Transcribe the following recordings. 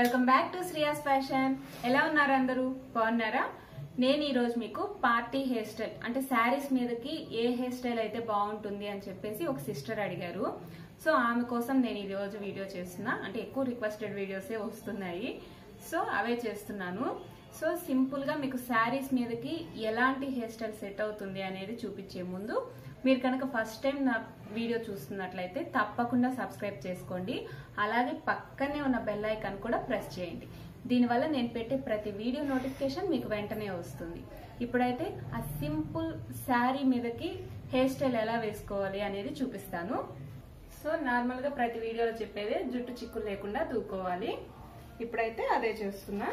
Welcome back to Shreyas fashion. ఎలా ఉన్నారు అందరూ? బాగున్నారా? నేను ఈ రోజు మీకు పార్టీ హెయిర్ స్టైల్ అంటే శారీస్ మీదకి ఏ హెయిర్ స్టైల్ అయితే బాగుంటుంది అని చెప్పేసి ఒక సిస్టర్ అడిగారు. సో ఆమె కోసం నేను ఈ రోజు వీడియో చేస్తున్నా. అంటే ఎక్కువ రిక్వెస్టెడ్ వీడియోసే వస్తున్నాయి, సో అవే చేస్తున్నాను. సో సింపుల్ గా మీకు శారీస్ మీదకి ఎలాంటి హెయిర్ స్టైల్ సెట్ అవుతుంది అనేది చూపించే ముందు మీరు కనుక ఫస్ట్ టైం నా వీడియో చూస్తున్నట్లయితే తప్పకుండా సబ్స్క్రైబ్ చేసుకోండి. అలాగే పక్కనే ఉన్న బెల్ ఐకాన్ కూడా ప్రెస్ చేయండి. దీనివల్ల నేను పెట్టే ప్రతి వీడియో నోటిఫికేషన్ మీకు వెంటనే వస్తుంది. ఇప్పుడైతే ఆ సింపుల్ శారీ మీదకి హెయిర్ స్టైల్ ఎలా వేసుకోవాలి అనేది చూపిస్తాను. సో నార్మల్ గా ప్రతి వీడియోలో చెప్పేది జుట్టు చిక్కులు లేకుండా దూకోవాలి. ఇప్పుడైతే అదే చేస్తున్నా.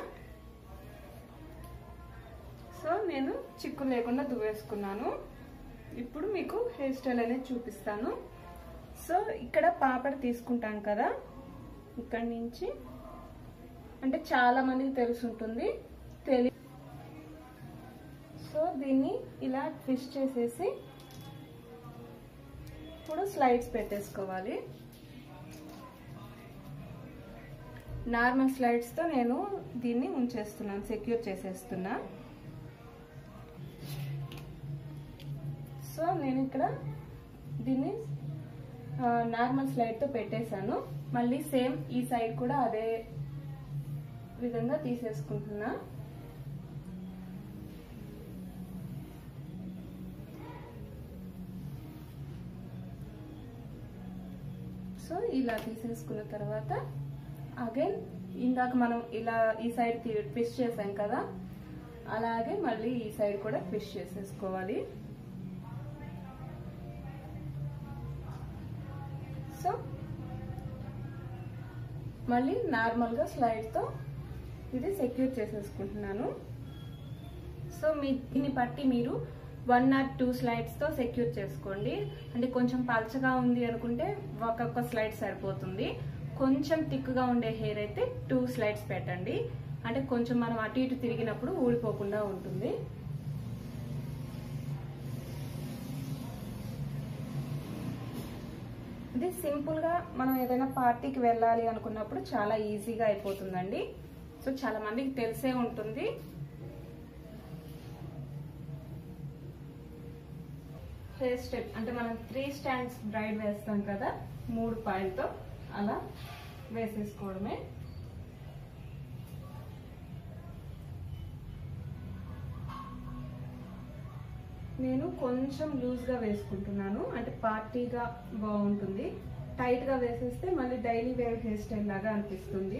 సో నేను చిక్కులు లేకుండా దువ్వేసుకున్నాను. ఇప్పుడు మీకు హెయిర్ స్టైల్ అనేది చూపిస్తాను. సో ఇక్కడ పాపడ తీసుకుంటాం కదా, ఇక్కడ నుంచి అంటే చాలా మందికి తెలుసుంటుంది, సో దీన్ని ఇలా ట్విస్ట్ చేసేసి ఇప్పుడు స్లైడ్స్ పెట్టేసుకోవాలి. నార్మల్ స్లైడ్స్ తో నేను దీన్ని ఉంచేస్తున్నాను, సెక్యూర్ చేసేస్తున్నా. సో నేను ఇక్కడ దీన్ని నార్మల్ స్లైడ్ తో పెట్టేశాను. మళ్ళీ సేమ్ ఈ సైడ్ కూడా అదే విధంగా తీసేసుకుంటున్నా. సో ఇలా తీసేసుకున్న తర్వాత అగైన్ ఇందాక మనం ఇలా ఈ సైడ్ ట్విస్ట్ చేసాం కదా, అలాగే మళ్ళీ ఈ సైడ్ కూడా ట్విస్ట్ చేసేసుకోవాలి. సో మళ్ళీ నార్మల్ గా స్లైడ్ తో ఇది సెక్యూర్ చేసేసుకుంటున్నాను. సో దీన్ని బట్టి మీరు 1 or 2 స్లైడ్స్ తో సెక్యూర్ చేసుకోండి. అంటే కొంచెం పల్చగా ఉంది అనుకుంటే ఒక్కొక్క స్లైడ్ సరిపోతుంది. కొంచెం థిక్గా ఉండే హెయిర్ అయితే 2 స్లైడ్స్ పెట్టండి. అంటే కొంచెం మనం అటు ఇటు తిరిగినప్పుడు ఊడిపోకుండా ఉంటుంది. ఇది సింపుల్ గా మనం ఏదైనా పార్టీకి వెళ్ళాలి అనుకున్నప్పుడు చాలా ఈజీగా అయిపోతుందండి. సో చాలా మందికి తెలిసే ఉంటుంది. హెయిర్ స్టైల్ అంటే మనం 3 స్టాండ్స్ బ్రైడ్ వేస్తాం కదా, 3 పాయలతో అలా వేసేసుకోవడమే. నేను కొంచెం లూజ్ గా వేసుకుంటున్నాను, అంటే పార్టీగా బాగుంటుంది. టైట్ గా వేసేస్తే మళ్ళీ డైలీ వేర్ హెయిర్ స్టైల్ లాగా అనిపిస్తుంది.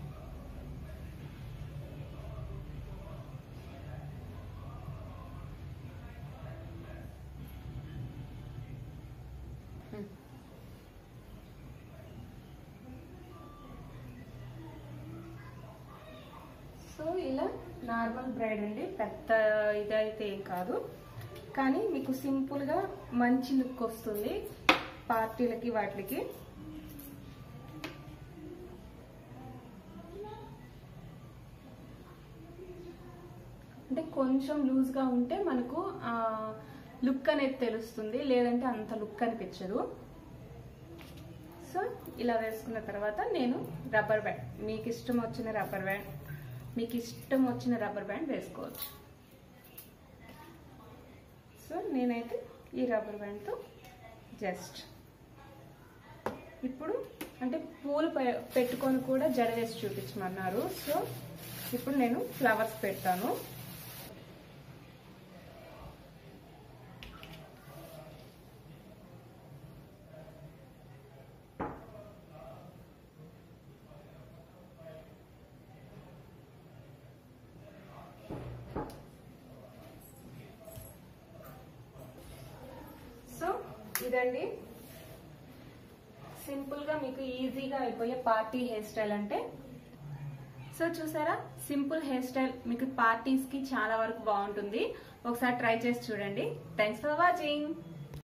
సో ఇలా నార్మల్ బ్రైడ్ అండి, పెద్ద ఇదైతే ఏం కాదు, కానీ మీకు సింపుల్ గా మంచి లుక్ వస్తుంది పార్టీలకి వాటికి. అంటే కొంచెం లూజ్ గా ఉంటే మనకు లుక్ అనేది తెలుస్తుంది, లేదంటే అంత లుక్ అనిపించదు. సో ఇలా వేసుకున్న తర్వాత నేను రబ్బర్ బ్యాండ్, మీకు ఇష్టం వచ్చిన రబ్బర్ బ్యాండ్ వేసుకోవచ్చు. సో నేనైతే ఈ రబ్బర్ బ్యాండ్తో జస్ట్ ఇప్పుడు అంటే పూలు పెట్టుకొని కూడా జడ వేసి చూపించమన్నారు. సో ఇప్పుడు నేను ఫ్లవర్స్ పెడతాను. ఇదండి సింపుల్ గా మీకు ఈజీగా అయిపోయే పార్టీ హెయిర్ స్టైల్ అంటే. సో చూసారా, సింపుల్ హెయిర్ స్టైల్ మీకు పార్టీస్ కి చాలా వరకు బాగుంటుంది. ఒకసారి ట్రై చేసి చూడండి. Thanks for watching.